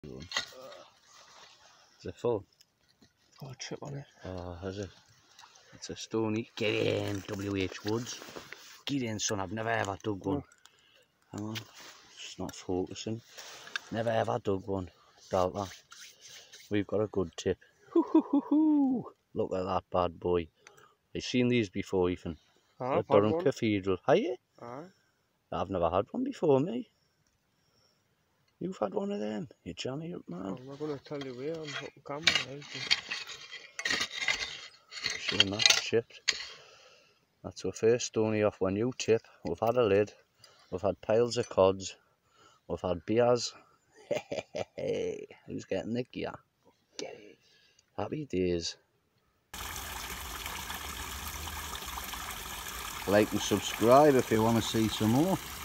Is it full? Got a chip on it. Oh, has it? It's a stonie. Get in, WH Woods. Get in, son. I've never ever dug one. Hang on. It's not focusing. Never ever dug one. Doubt that. We've got a good tip. Hoo hoo hoo hoo. Look at that bad boy. I've seen these before, Ethan. The Durham Cathedral. Have you? Aye. I've never had one before, me. You've had one of them. You're jammy up, man. I'm not going to tell you where. I'm on camera. Showing that chipped. That's our first stonie off one new tip. We've had a lid. We've had piles of cods. We've had beers. Who's getting the gear? Get it. Happy days. Like and subscribe if you want to see some more.